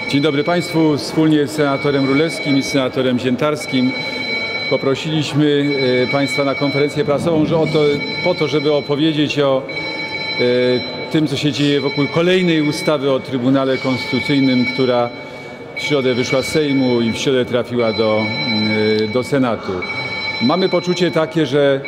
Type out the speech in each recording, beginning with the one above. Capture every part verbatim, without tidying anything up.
Dzień dobry Państwu. Wspólnie z senatorem Rulewskim i z senatorem Ziętarskim poprosiliśmy Państwa na konferencję prasową, że oto, po to, żeby opowiedzieć o e, tym, co się dzieje wokół kolejnej ustawy o Trybunale Konstytucyjnym, która w środę wyszła z Sejmu i w środę trafiła do, e, do Senatu. Mamy poczucie takie, że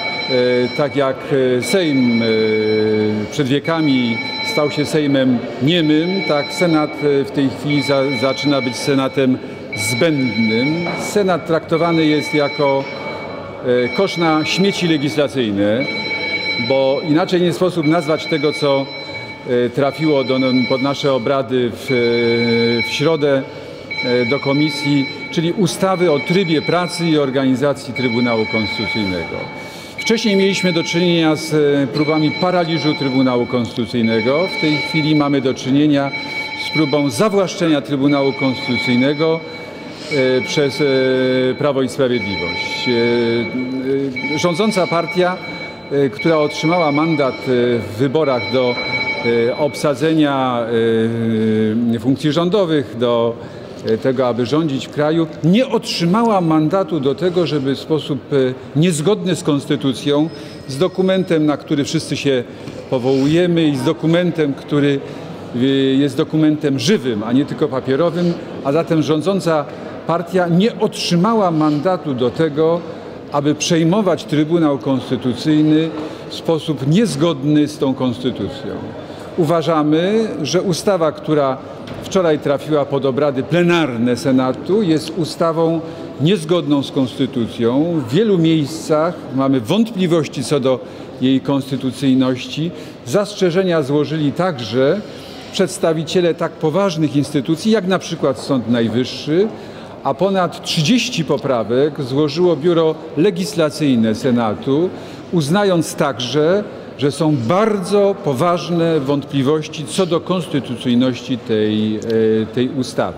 e, tak jak Sejm e, przed wiekami stał się Sejmem niemym, tak Senat w tej chwili za, zaczyna być Senatem zbędnym. Senat traktowany jest jako e, kosz na śmieci legislacyjne, bo inaczej nie sposób nazwać tego, co e, trafiło do, pod nasze obrady w, e, w środę e, do komisji, czyli ustawy o trybie pracy i organizacji Trybunału Konstytucyjnego. Wcześniej mieliśmy do czynienia z próbami paraliżu Trybunału Konstytucyjnego. W tej chwili mamy do czynienia z próbą zawłaszczenia Trybunału Konstytucyjnego e, przez e, Prawo i Sprawiedliwość. E, e, rządząca partia, e, która otrzymała mandat w wyborach do e, obsadzenia e, funkcji rządowych, do tego, aby rządzić w kraju, nie otrzymała mandatu do tego, żeby w sposób niezgodny z konstytucją, z dokumentem, na który wszyscy się powołujemy i z dokumentem, który jest dokumentem żywym, a nie tylko papierowym, a zatem rządząca partia nie otrzymała mandatu do tego, aby przejmować Trybunał Konstytucyjny w sposób niezgodny z tą konstytucją. Uważamy, że ustawa, która wczoraj trafiła pod obrady plenarne Senatu, jest ustawą niezgodną z konstytucją. W wielu miejscach mamy wątpliwości co do jej konstytucyjności. Zastrzeżenia złożyli także przedstawiciele tak poważnych instytucji, jak na przykład Sąd Najwyższy, a ponad trzydzieści poprawek złożyło Biuro Legislacyjne Senatu, uznając także, że są bardzo poważne wątpliwości co do konstytucyjności tej, tej ustawy.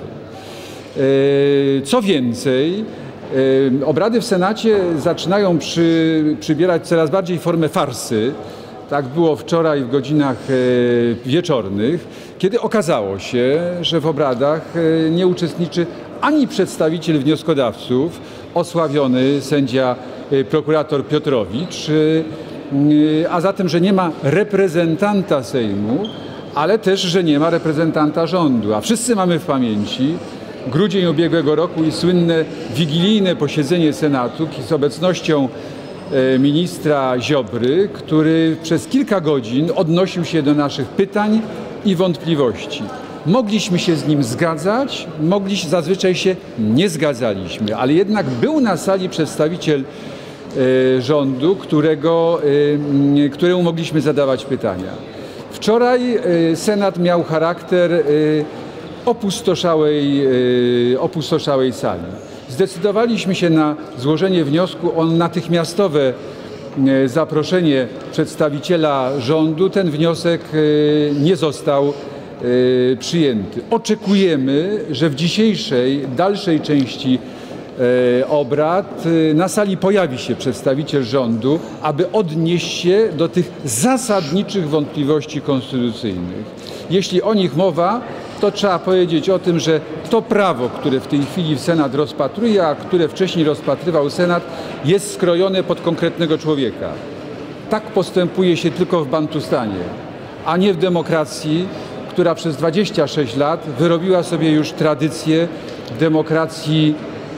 Co więcej, obrady w Senacie zaczynają przy, przybierać coraz bardziej formę farsy. Tak było wczoraj w godzinach wieczornych, kiedy okazało się, że w obradach nie uczestniczy ani przedstawiciel wnioskodawców, osławiony sędzia prokurator Piotrowicz, a zatem, że nie ma reprezentanta Sejmu, ale też, że nie ma reprezentanta rządu. A wszyscy mamy w pamięci grudzień ubiegłego roku i słynne wigilijne posiedzenie Senatu z obecnością ministra Ziobry, który przez kilka godzin odnosił się do naszych pytań i wątpliwości. Mogliśmy się z nim zgadzać, mogliśmy, zazwyczaj się nie zgadzaliśmy, ale jednak był na sali przedstawiciel rządu, którego, któremu mogliśmy zadawać pytania. Wczoraj Senat miał charakter opustoszałej, opustoszałej sali. Zdecydowaliśmy się na złożenie wniosku o natychmiastowe zaproszenie przedstawiciela rządu. Ten wniosek nie został przyjęty. Oczekujemy, że w dzisiejszej, dalszej części obrad na sali pojawi się przedstawiciel rządu, aby odnieść się do tych zasadniczych wątpliwości konstytucyjnych. Jeśli o nich mowa, to trzeba powiedzieć o tym, że to prawo, które w tej chwili Senat rozpatruje, a które wcześniej rozpatrywał Senat, jest skrojone pod konkretnego człowieka. Tak postępuje się tylko w Bantustanie, a nie w demokracji, która przez dwadzieścia sześć lat wyrobiła sobie już tradycję demokracji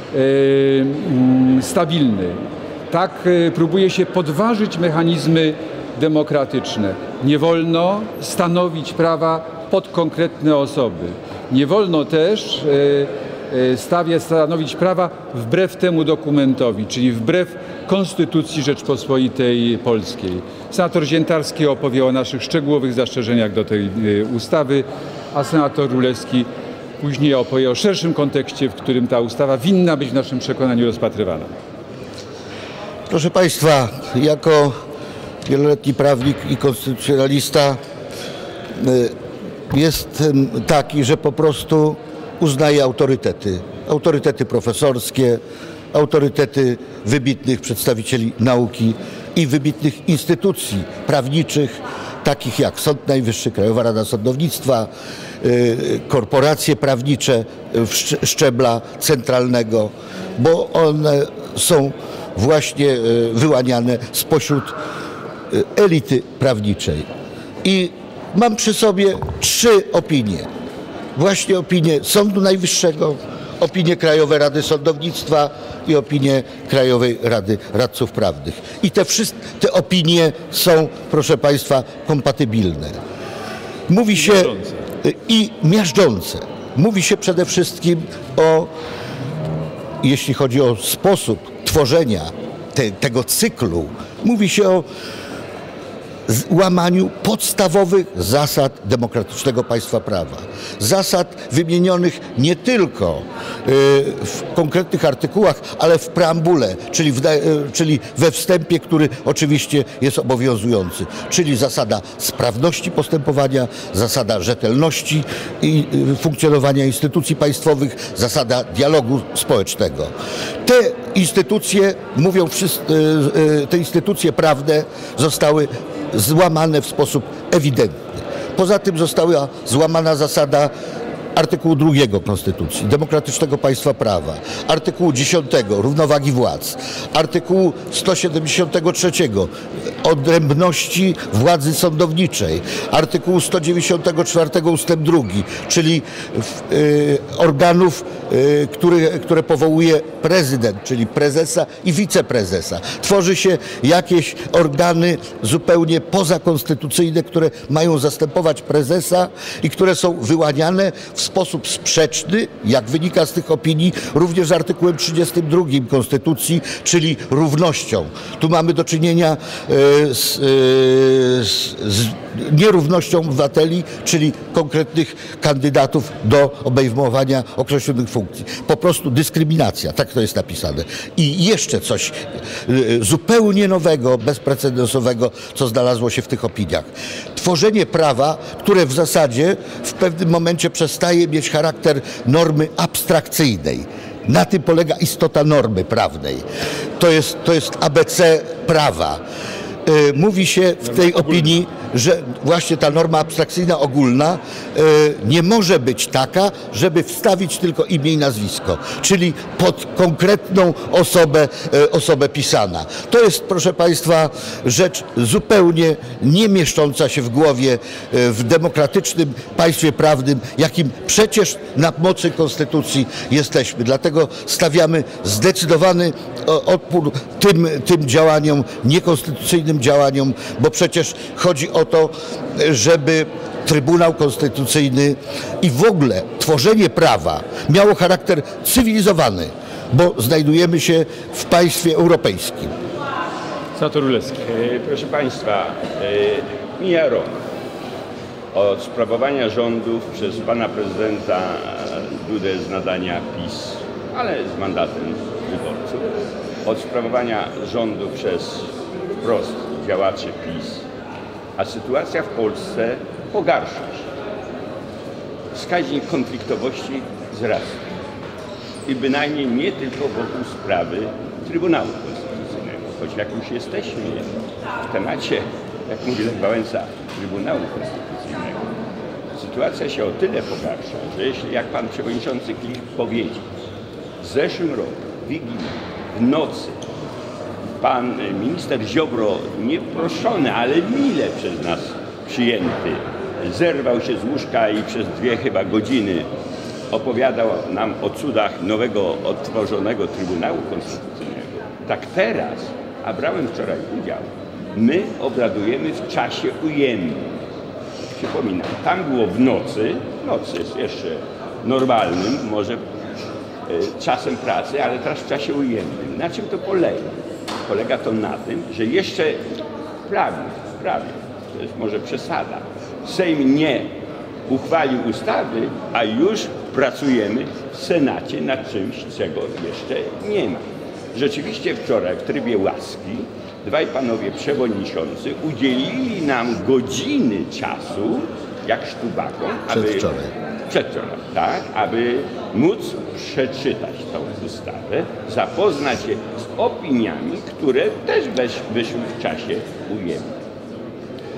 stabilnej. Tak próbuje się podważyć mechanizmy demokratyczne. Nie wolno stanowić prawa pod konkretne osoby. Nie wolno też stawiać, stanowić prawa wbrew temu dokumentowi, czyli wbrew Konstytucji Rzeczpospolitej Polskiej. Senator Ziętarski opowie o naszych szczegółowych zastrzeżeniach do tej ustawy, a senator Rulewski później opowie o szerszym kontekście, w którym ta ustawa winna być w naszym przekonaniu rozpatrywana. Proszę Państwa, jako wieloletni prawnik i konstytucjonalista jestem taki, że po prostu uznaję autorytety. Autorytety profesorskie, autorytety wybitnych przedstawicieli nauki i wybitnych instytucji prawniczych, takich jak Sąd Najwyższy, Krajowa Rada Sądownictwa, korporacje prawnicze szczebla centralnego, bo one są właśnie wyłaniane spośród elity prawniczej. I mam przy sobie trzy opinie. Właśnie opinię Sądu Najwyższego, opinię Krajowej Rady Sądownictwa i opinię Krajowej Rady Radców Prawnych. I te wszystkie te opinie są, proszę Państwa, kompatybilne. Mówi się miażdżące. i miażdżące. Mówi się przede wszystkim o, jeśli chodzi o sposób tworzenia te, tego cyklu, mówi się o łamaniu podstawowych zasad demokratycznego państwa prawa. Zasad wymienionych nie tylko w konkretnych artykułach, ale w preambule, czyli, w, czyli we wstępie, który oczywiście jest obowiązujący. Czyli zasada sprawności postępowania, zasada rzetelności i funkcjonowania instytucji państwowych, zasada dialogu społecznego. Te instytucje, mówią wszyscy, te instytucje prawne zostały złamane w sposób ewidentny. Poza tym została złamana zasada artykułu drugiego Konstytucji, demokratycznego państwa prawa, artykułu dziesiątego równowagi władz, artykułu sto siedemdziesiątego trzeciego odrębności władzy sądowniczej, artykułu sto dziewięćdziesiątego czwartego ustęp drugi, czyli y, organów, y, które, które powołuje prezydent, czyli prezesa i wiceprezesa. Tworzy się jakieś organy zupełnie pozakonstytucyjne, które mają zastępować prezesa i które są wyłaniane w sposób sprzeczny, jak wynika z tych opinii, również z artykułem trzydziestym drugim Konstytucji, czyli równością. Tu mamy do czynienia z, z, z nierównością obywateli, czyli konkretnych kandydatów do obejmowania określonych funkcji. Po prostu dyskryminacja, tak to jest napisane. I jeszcze coś zupełnie nowego, bezprecedensowego, co znalazło się w tych opiniach. Tworzenie prawa, które w zasadzie w pewnym momencie przestaje mieć charakter normy abstrakcyjnej. Na tym polega istota normy prawnej. To jest, to jest A B C prawa. Mówi się w tej opinii, że właśnie ta norma abstrakcyjna ogólna nie może być taka, żeby wstawić tylko imię i nazwisko, czyli pod konkretną osobę, osobę pisana. To jest, proszę Państwa, rzecz zupełnie nie mieszcząca się w głowie w demokratycznym państwie prawnym, jakim przecież na mocy Konstytucji jesteśmy. Dlatego stawiamy zdecydowany odpór tym, tym działaniom, niekonstytucyjnym działaniom, bo przecież chodzi o to, żeby Trybunał Konstytucyjny i w ogóle tworzenie prawa miało charakter cywilizowany, bo znajdujemy się w państwie europejskim. Senator Rulewski. Proszę Państwa, mija rok od sprawowania rządów przez pana prezydenta Dudę z nadania PiS, ale z mandatem wyborców, od sprawowania rządu przez wprost działaczy PiS, a sytuacja w Polsce pogarsza się. Wskaźnik konfliktowości wzrasta. I bynajmniej nie tylko wokół sprawy Trybunału Konstytucyjnego, choć jak już jesteśmy w temacie, jak mówi Lech Wałęsa, Trybunału Konstytucyjnego, sytuacja się o tyle pogarsza, że jeśli, jak pan przewodniczący Klich powiedział, w zeszłym roku, w Wigilię, w nocy, pan minister Ziobro, nieproszony, ale mile przez nas przyjęty, zerwał się z łóżka i przez dwie chyba godziny opowiadał nam o cudach nowego, odtworzonego Trybunału Konstytucyjnego. Tak teraz, a brałem wczoraj udział, my obradujemy w czasie ujemnym. Przypominam, tam było w nocy, nocy jest jeszcze normalnym, może y, czasem pracy, ale teraz w czasie ujemnym. Na czym to polega? Polega to na tym, że jeszcze prawie, prawie, to jest może przesada, Sejm nie uchwalił ustawy, a już pracujemy w Senacie nad czymś, czego jeszcze nie ma. Rzeczywiście wczoraj w trybie łaski dwaj panowie przewodniczący udzielili nam godziny czasu, jak sztubakom, aby Przedwczoraj. Przedwczoraj, tak, aby móc przeczytać tą ustawę, zapoznać się z opiniami, które też wyszły w czasie ujemnym.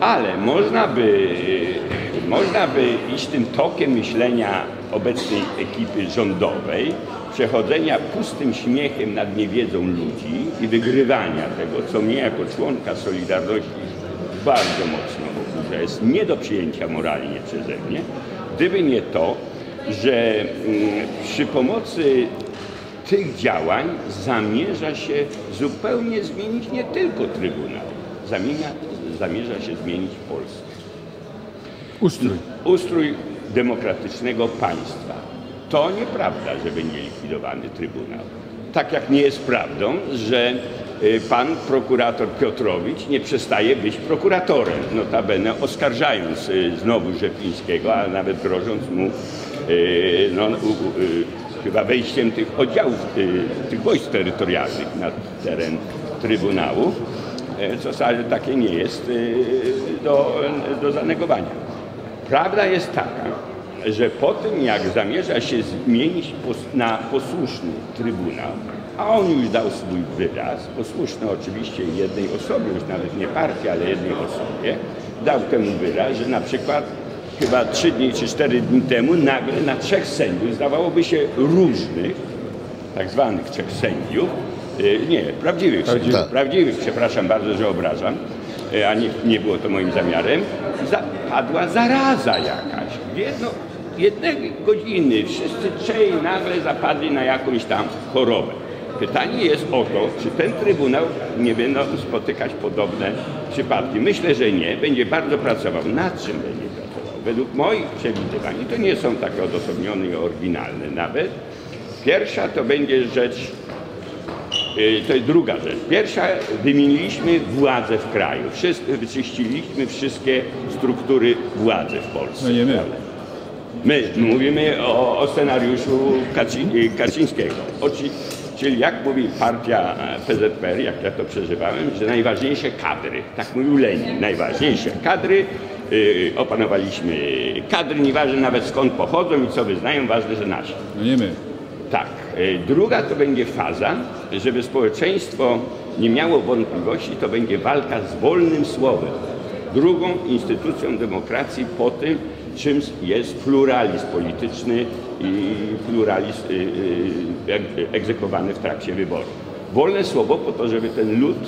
Ale można by, można by iść tym tokiem myślenia obecnej ekipy rządowej, przechodzenia pustym śmiechem nad niewiedzą ludzi i wygrywania tego, co mnie jako członka Solidarności bardzo mocno oburza, jest nie do przyjęcia moralnie przeze mnie, gdyby nie to, że mm, przy pomocy tych działań zamierza się zupełnie zmienić nie tylko Trybunał, zamierza, zamierza się zmienić Polskę. Ustrój. Ustrój demokratycznego państwa. To nieprawda, że będzie likwidowany Trybunał. Tak jak nie jest prawdą, że pan prokurator Piotrowicz nie przestaje być prokuratorem, notabene oskarżając znowu Rzeplińskiego, a nawet grożąc mu no, chyba wejściem tych oddziałów, tych wojsk terytorialnych na teren Trybunału, co wcale takie nie jest do, do zanegowania. Prawda jest taka, że po tym jak zamierza się zmienić na posłuszny Trybunał, a on już dał swój wyraz, posłuszny oczywiście jednej osobie, już nawet nie partii, ale jednej osobie, dał temu wyraz, że na przykład chyba trzy dni czy cztery dni temu nagle na trzech sędziów, zdawałoby się różnych, tak zwanych trzech sędziów, nie, prawdziwych sędziów, Tak. prawdziwych, przepraszam bardzo, że obrażam, a nie, nie było to moim zamiarem, zapadła zaraza jakaś. Jedno, jednej godziny wszyscy trzej nagle zapadli na jakąś tam chorobę. Pytanie jest o to, czy ten Trybunał nie będą spotykać podobne przypadki. Myślę, że nie. Będzie bardzo pracował. Nad czym będzie pracował? Według moich przewidywań, i to nie są takie odosobnione i oryginalne nawet, pierwsza to będzie rzecz, to jest druga rzecz. Pierwsza, wymieniliśmy władzę w kraju. Wszyscy, wyczyściliśmy wszystkie struktury władzy w Polsce. No nie my. My mówimy o, o scenariuszu Kaczy, Kaczyńskiego. Oczy, czyli jak mówi partia P Z P R, jak ja to przeżywałem, że najważniejsze kadry, tak mówił Lenin, najważniejsze kadry, yy, opanowaliśmy kadry, nieważne nawet skąd pochodzą i co wyznają, ważne, że nasi. No nie my. Tak. Druga to będzie faza, żeby społeczeństwo nie miało wątpliwości, to będzie walka z wolnym słowem. Drugą instytucją demokracji po tym, czym jest pluralizm polityczny i pluralizm egzekwowany w trakcie wyborów. Wolne słowo po to, żeby ten lud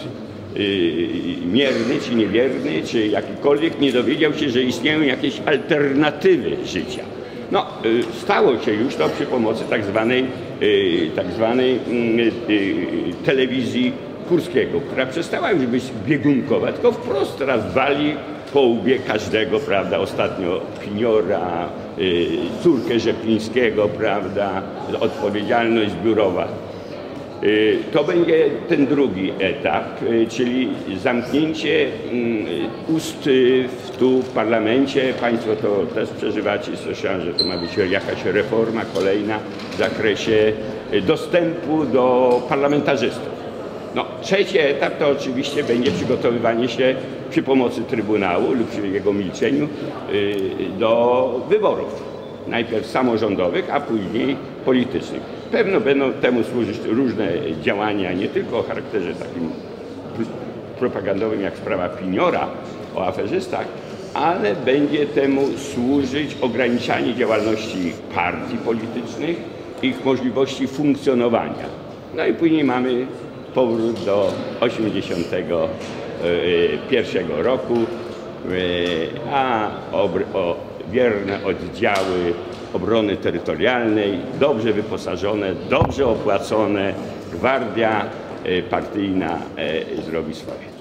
mierny czy niewierny, czy jakikolwiek nie dowiedział się, że istnieją jakieś alternatywy życia. No, stało się już to przy pomocy tak zwanej, tak zwanej telewizji Kurskiego, która przestała już być biegunkowa, tylko wprost raz wali po łbie każdego, prawda, ostatnio Piniora, córkę Rzeplińskiego, prawda, odpowiedzialność zbiorowa. To będzie ten drugi etap, czyli zamknięcie ust tu w parlamencie. Państwo to też przeżywacie, słyszałem, że to ma być jakaś reforma kolejna w zakresie dostępu do parlamentarzystów. No, trzeci etap to oczywiście będzie przygotowywanie się przy pomocy Trybunału lub przy jego milczeniu do wyborów. Najpierw samorządowych, a później politycznych. Pewno będą temu służyć różne działania, nie tylko o charakterze takim propagandowym jak sprawa Piniora o aferzystach, ale będzie temu służyć ograniczanie działalności partii politycznych, ich możliwości funkcjonowania. No i później mamy powrót do osiemdziesiątego pierwszego roku, a o wierne oddziały obrony terytorialnej, dobrze wyposażone, dobrze opłacone, gwardia partyjna zrobi swoje.